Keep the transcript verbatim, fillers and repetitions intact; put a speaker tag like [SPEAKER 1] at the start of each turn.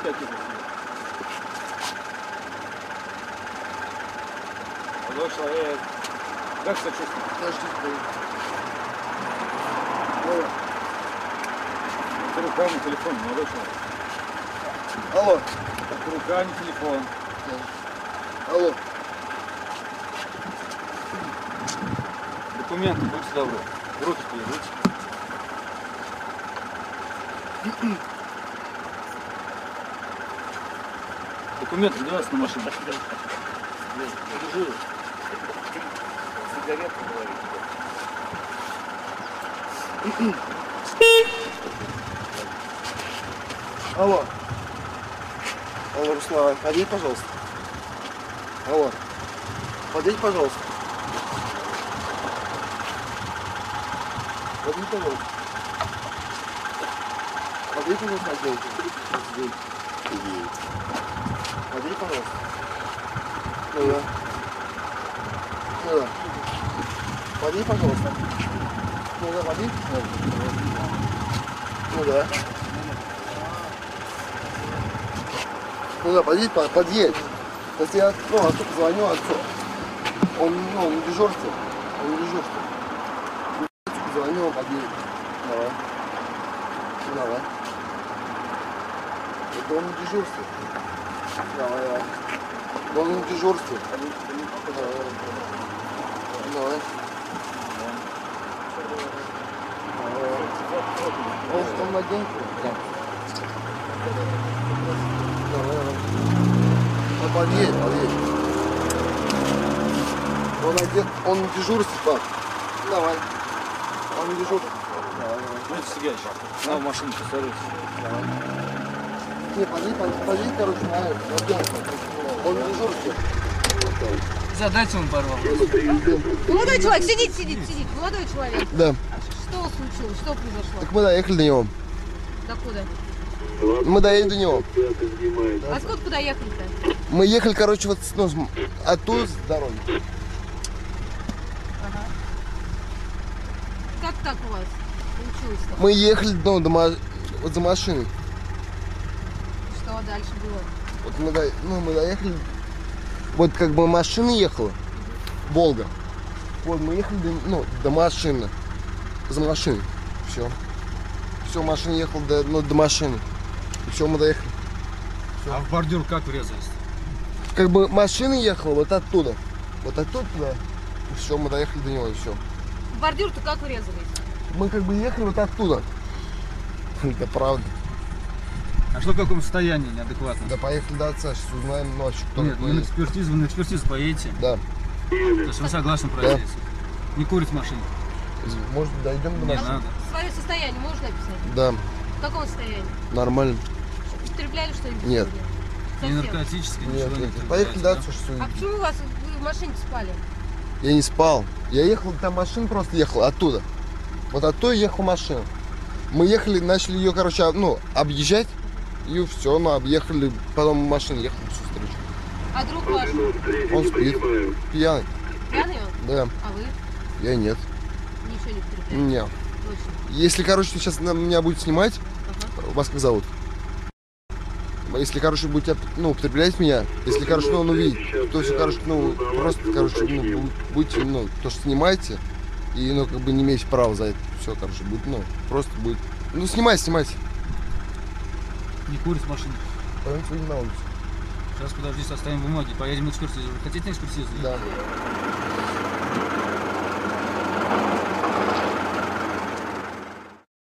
[SPEAKER 1] всякие. Молодой человек. Как себя чувствуете?
[SPEAKER 2] Подожди,
[SPEAKER 1] Это рука, не телефон, молодой человек.
[SPEAKER 2] алло.
[SPEAKER 1] Это рука, не телефон.
[SPEAKER 2] Алло.
[SPEAKER 1] Документы, будьте добры. Руки поедите. Документы где у вас на машине? Держи.
[SPEAKER 3] Сигарету говорите.
[SPEAKER 2] Алло. Алло, Руслан, подъедь, пожалуйста. Алло. Подъедь, пожалуйста. Подъедь, пожалуйста. Подъедь, пожалуйста, отделайте. Подъедь, пожалуйста. Ну да. Ну да. Подъедь, пожалуйста. Ну да, подъедь. Ну да. Ну да, подъедь, подъедь. Если я, ну, отцу позвоню, отцу. Он, ну, он в дежурстве. Он в дежурстве. Отцу позвоню, он подъедет. Давай. Давай. Это он в дежурстве. Давай, давай. Он в дежурстве. Давай. Давай. Он, он на деньги? Да. Давай, давай. Ну, подъедь, подъедь. Он одет, он в дежурстве, пап. Давай. Он в дежурстве. Давай, давай.
[SPEAKER 1] Ну, это сигаешь. На, в машине посмотрите.
[SPEAKER 2] Давай. Не, подъедь, подъедь, подъедь, короче, на это. На деньги. Он в дежурстве.
[SPEAKER 4] Задайте ему пару вопросов.
[SPEAKER 5] Молодой человек, сидите, сидите, сидите. Молодой человек.
[SPEAKER 2] Да.
[SPEAKER 5] Что случилось? Что произошло?
[SPEAKER 2] Так мы доехали до него.
[SPEAKER 5] Докуда?
[SPEAKER 2] Мы доехали до него.
[SPEAKER 5] А сколько куда ехали-то?
[SPEAKER 2] Мы ехали, короче, вот ну, оттуда с дороги.
[SPEAKER 5] Ага. Как так у вас получилось-то?
[SPEAKER 2] Мы ехали ну, до, вот за машиной.
[SPEAKER 5] Что дальше было?
[SPEAKER 2] Вот мы, до, ну, мы доехали. Вот как бы машина ехала. Волга. Вот мы ехали до, ну, до машины. За машиной. Все. Все, машина ехала до, ну, до машины. И все, мы доехали.
[SPEAKER 1] А в бордюр как врезались?
[SPEAKER 2] Как бы машина ехала вот оттуда. Вот оттуда туда. И все, мы доехали до него, и все.
[SPEAKER 5] В бордюр-то как врезались?
[SPEAKER 2] Мы как бы ехали вот оттуда. Это правда.
[SPEAKER 1] А что в каком состоянии неадекватно?
[SPEAKER 2] Да поехали до отца, сейчас узнаем ночью, кто
[SPEAKER 1] Нет,
[SPEAKER 2] какой
[SPEAKER 1] вы на
[SPEAKER 2] есть.
[SPEAKER 1] экспертизу, вы на экспертизу поедете.
[SPEAKER 2] Да.
[SPEAKER 1] То есть вы согласны проверить? Не курить в машине?
[SPEAKER 2] Может, дойдем до
[SPEAKER 1] Не
[SPEAKER 2] машины?
[SPEAKER 1] надо.
[SPEAKER 5] Свое состояние можно описать?
[SPEAKER 2] Да,
[SPEAKER 5] В каком состоянии?
[SPEAKER 2] нормально.
[SPEAKER 5] Употребляли что-нибудь?
[SPEAKER 2] Нет.
[SPEAKER 1] Не
[SPEAKER 5] Совсем?
[SPEAKER 1] наркотически,
[SPEAKER 2] Нет,
[SPEAKER 1] ничего не
[SPEAKER 2] нет.
[SPEAKER 1] употребляете,
[SPEAKER 2] Поехали до
[SPEAKER 1] да?
[SPEAKER 2] отца, сейчас
[SPEAKER 5] А
[SPEAKER 2] увидим.
[SPEAKER 5] почему у вас вы в машине спали?
[SPEAKER 2] Я не спал. Я ехал, там машина просто ехала оттуда. Вот оттуда ехала машина. Мы ехали, начали ее, короче, об- ну, объезжать. И все, мы объехали. Потом машина ехала всю встречу.
[SPEAKER 5] А друг ваш?
[SPEAKER 2] Он спит. Пьяный.
[SPEAKER 5] Пьяный он?
[SPEAKER 2] Да.
[SPEAKER 5] А вы?
[SPEAKER 2] Я нет.
[SPEAKER 5] Ничего не употребляете?
[SPEAKER 2] Нет.
[SPEAKER 5] Точно.
[SPEAKER 2] Если, короче, ты сейчас на меня будет снимать,
[SPEAKER 5] Ага.
[SPEAKER 2] вас как зовут? Если, короче, будете ну, употреблять меня, если, короче, ну, он увидит, то есть, короче, ну, просто, короче, ну, будете, ну, то, что снимаете, и, ну, как бы не имеете права за это. Все, короче, будет, ну, просто будет. Ну, снимайте, снимайте.
[SPEAKER 1] Не курить в машине.
[SPEAKER 2] Пойдемте выйдем на улицу.
[SPEAKER 1] Сейчас, подожди, составим бумаги, поедем на экспертизу. Вы хотите на экспертизу?
[SPEAKER 2] Да.